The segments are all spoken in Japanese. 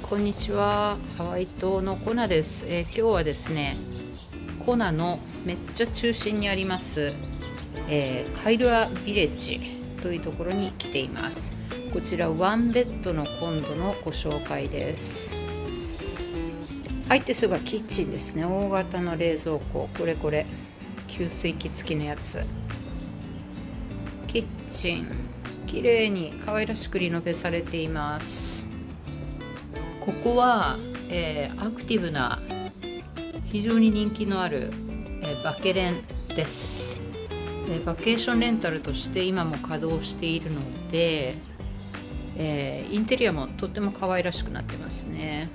こんにちは。ハワイ島のコナです。今日はですね、コナのめっちゃ中心にあります、カイルアビレッジというところに来ています。こちらワンベッドのコンドのご紹介です。入ってすぐはキッチンですね。大型の冷蔵庫、これ給水器付きのやつ。キッチン綺麗に可愛らしくリノベされています。ここは、アクティブな非常に人気のある、バケレンです。バケーションレンタルとして今も稼働しているので、インテリアもとっても可愛らしくなってますね。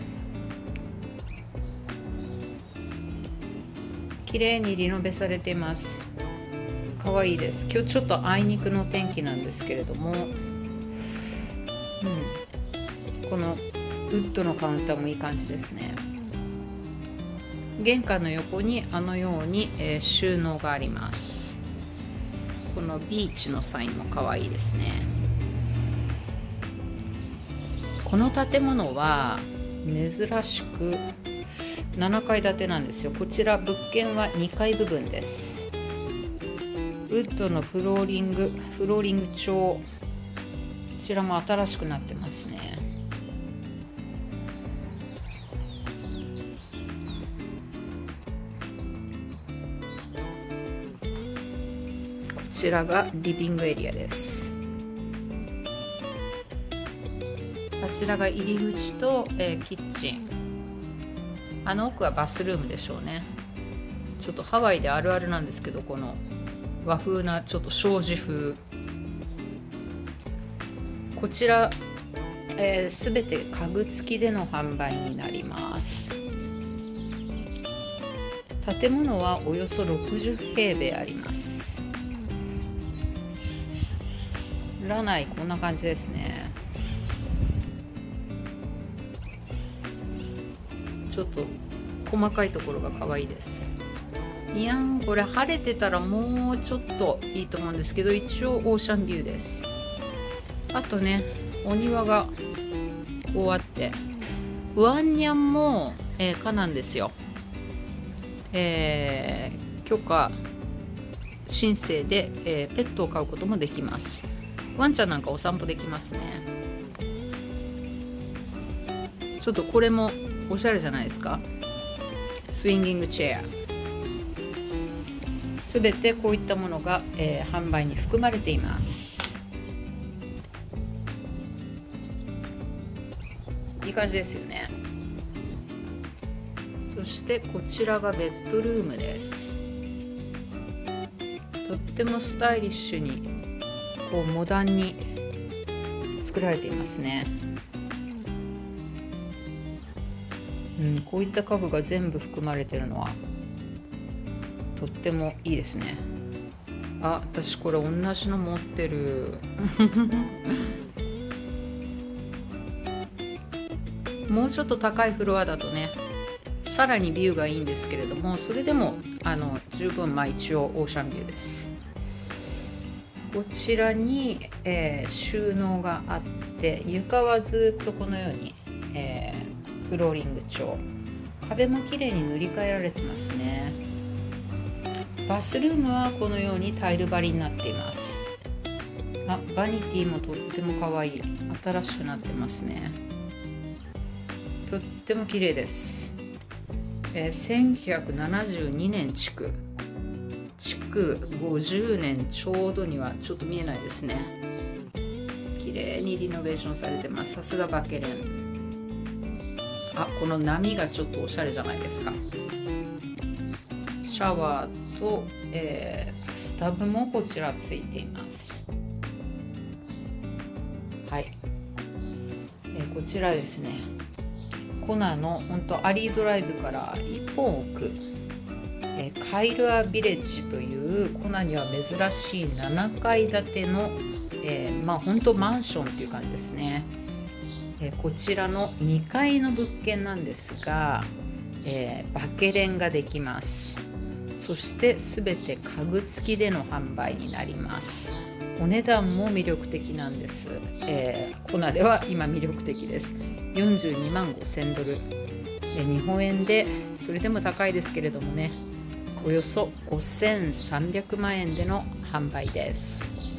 綺麗にリノベされています。可愛いです。今日ちょっとあいにくの天気なんですけれども、このウッドのカウンターもいい感じですね。玄関の横にあのように、収納があります。このビーチのサインも可愛いですね。この建物は珍しく7階建てなんですよ。こちら物件は2階部分です。ウッドのフローリング調、こちらも新しくなってますね。こちらがリビングエリアです。あちらが入り口と、キッチン。あの奥はバスルームでしょうね。ちょっとハワイであるあるなんですけど、この和風なちょっと障子風。こちら、すべて家具付きでの販売になります。建物はおよそ60平米あります。ラナイこんな感じですね。ちょっと細かいところが可愛いです。いやん、これ晴れてたらもうちょっといいと思うんですけど、一応オーシャンビューです。あとね、お庭がこうあって、ワンニャンも、可なんですよ。許可申請で、ペットを飼うこともできます。ワンちゃんなんかお散歩できますね。ちょっとこれもおしゃれじゃないですか。スインギングチェア。すべてこういったものが、販売に含まれています。いい感じですよね。そしてこちらがベッドルームです。とってもスタイリッシュにこうモダンに作られていますね。こういった家具が全部含まれているのはとってもいいですね。あ、私これ同じの持ってる。もうちょっと高いフロアだとね、さらにビューがいいんですけれども、それでも十分一応オーシャンビューです。こちらに、収納があって、床はずっとこのように、フローリング調。壁も綺麗に塗り替えられてますね。バスルームはこのようにタイル張りになっています。バニティもとっても可愛い。新しくなってますね。とっても綺麗です。1972年築50年ちょうどにはちょっと見えないですね。綺麗にリノベーションされてます。さすがバケレン。この波がちょっとおしゃれじゃないですか。シャワーと、バスタブもこちらついています。はい、こちらですね、コナの本当アリードライブから1本奥、カイルアビレッジというコナには珍しい7階建ての、本当マンションっていう感じですね。こちらの2階の物件なんですが、バケレンができます。そしてすべて家具付きでの販売になります。 お値段も魅力的なんです。コナでは今魅力的です。42万5000ドル。日本円でそれでも高いですけれどもね、およそ5300万円での販売です。